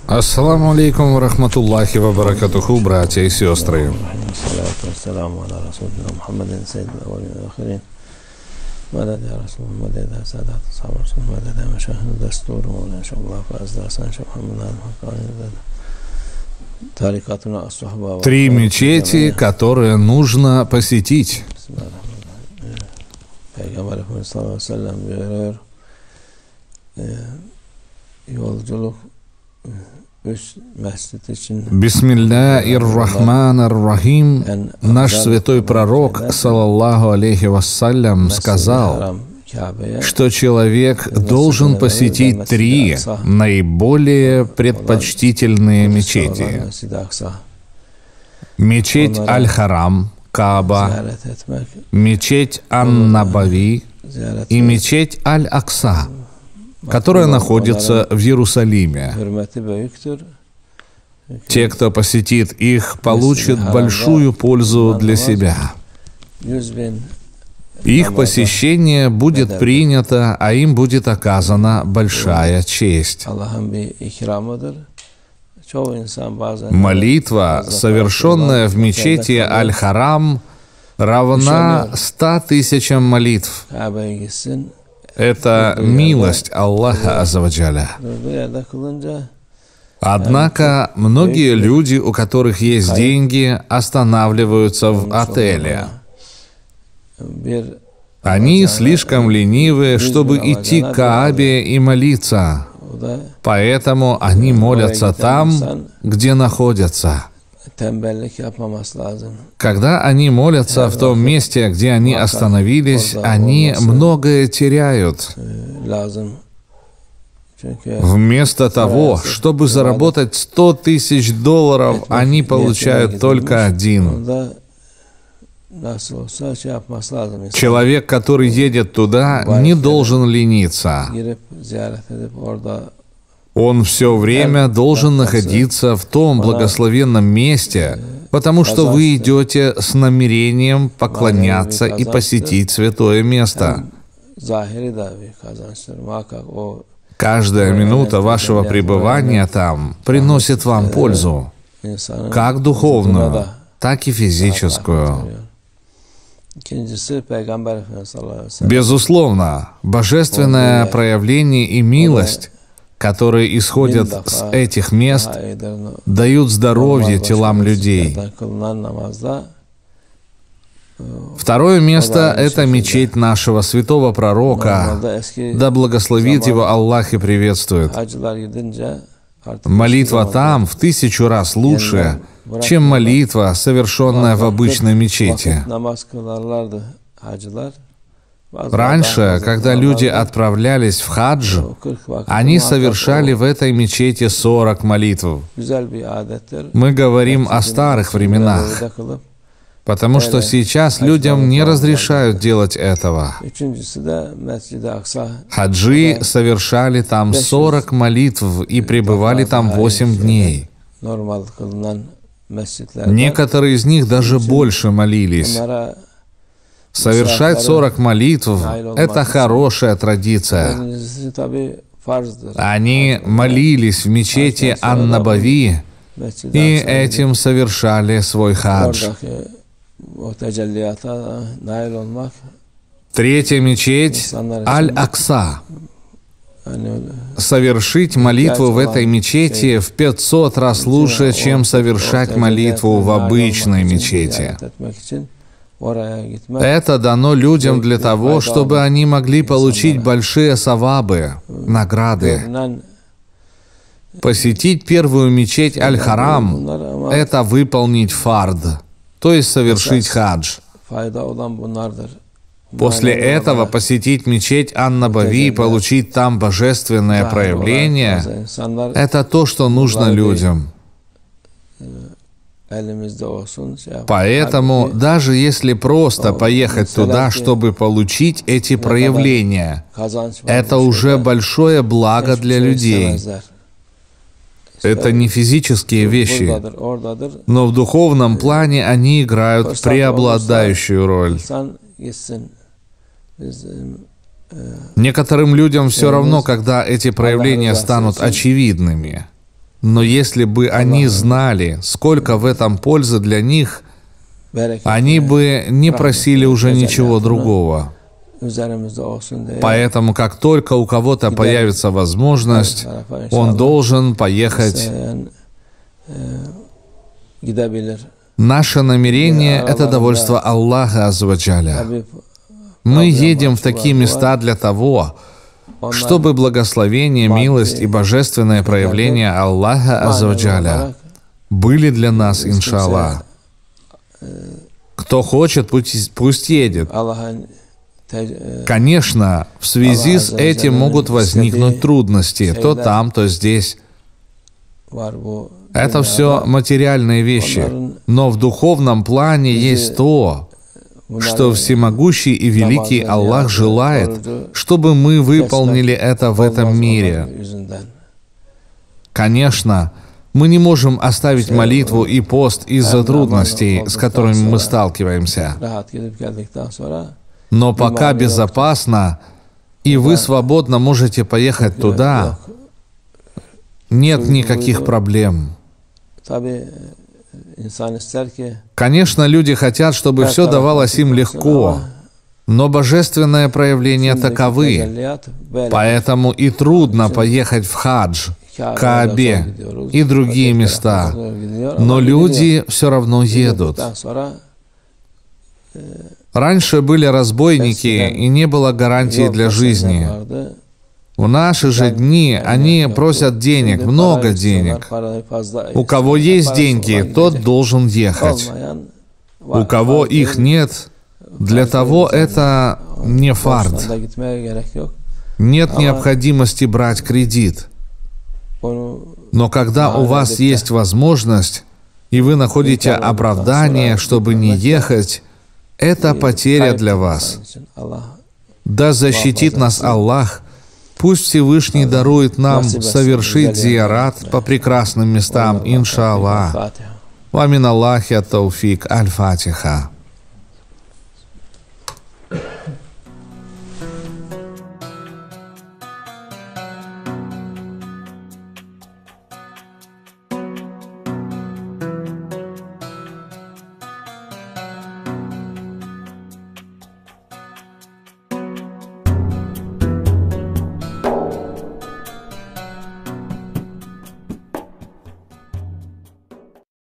Ассаламу алейкум ва рахматуллахи ва баракатуху, братья и сестры. Три мечети, которые нужно посетить. Бисмилля ир-Рахман ир-Рахим. Наш святой пророк, саллаллаху алейхи вассалям, сказал, что человек должен посетить три наиболее предпочтительные мечети. Мечеть Аль-Харам, Кааба, мечеть Ан-Набави и мечеть Аль-Акса, которая находится в Иерусалиме. Те, кто посетит их, получат большую пользу для себя. Их посещение будет принято, а им будет оказана большая честь. Молитва, совершенная в мечети Аль-Харам, равна 100 тысячам молитв. Это милость Аллаха Азза ва Джалля. Однако многие люди, у которых есть деньги, останавливаются в отеле. Они слишком ленивы, чтобы идти к Каабе и молиться. Поэтому они молятся там, где находятся. Когда они молятся в том месте, где они остановились, они многое теряют. Вместо того, чтобы заработать $100 тысяч, они получают только один. Человек, который едет туда, не должен лениться. Он все время должен находиться в том благословенном месте, потому что вы идете с намерением поклоняться и посетить святое место. Каждая минута вашего пребывания там приносит вам пользу, как духовную, так и физическую. Безусловно, божественное проявление и милость, которые исходят с этих мест, дают здоровье телам людей. Второе место — это мечеть нашего святого пророка, да благословит его Аллах и приветствует. Молитва там в 1000 раз лучше, чем молитва, совершенная в обычной мечети. Раньше, когда люди отправлялись в хадж, они совершали в этой мечети 40 молитв. Мы говорим о старых временах, потому что сейчас людям не разрешают делать этого. Хаджи совершали там 40 молитв и пребывали там 8 дней. Некоторые из них даже больше молились. Совершать 40 молитв — это хорошая традиция. Они молились в мечети Ан-Набави и этим совершали свой хадж. Третья мечеть Аль-Акса. Совершить молитву в этой мечети в 500 раз лучше, чем совершать молитву в обычной мечети. Это дано людям для того, чтобы они могли получить большие савабы, награды. Посетить первую мечеть Аль-Харам — это выполнить фард, то есть совершить хадж. После этого посетить мечеть Ан-Набави и получить там божественное проявление — это то, что нужно людям. Поэтому, даже если просто поехать туда, чтобы получить эти проявления, это уже большое благо для людей. Это не физические вещи, но в духовном плане они играют преобладающую роль. Некоторым людям все равно, когда эти проявления станут очевидными. Но если бы они знали, сколько в этом пользы для них, они бы не просили уже ничего другого. Поэтому, как только у кого-то появится возможность, он должен поехать. Наше намерение — это довольство Аллаха Азза ва Джалля. Мы едем в такие места для того, чтобы благословение, миилость и божественное проявление Аллаха Азза ва Джалля были для нас, иншаллах. Кто хочет, пусть едет. Конечно, в связи с этим могут возникнуть трудности, то там, то здесь. Это все материальные вещи, но в духовном плане есть то, что всемогущий и великий Аллах желает, чтобы мы выполнили это в этом мире. Конечно, мы не можем оставить молитву и пост из-за трудностей, с которыми мы сталкиваемся. Но пока безопасно, и вы свободно можете поехать туда, нет никаких проблем. Конечно, люди хотят, чтобы все давалось им легко, но божественное проявление таковы, поэтому и трудно поехать в хадж, Каабе и другие места, но люди все равно едут. Раньше были разбойники, и не было гарантии для жизни. В наши же дни они просят денег, много денег. У кого есть деньги, тот должен ехать. У кого их нет, для того это не фард. Нет необходимости брать кредит. Но когда у вас есть возможность, и вы находите оправдание, чтобы не ехать, это потеря для вас. Да защитит нас Аллах. Пусть Всевышний дарует нам совершить зиярат по прекрасным местам, иншаллах. Ва мин Аллахи ат-тауфик. Аль-Фатиха.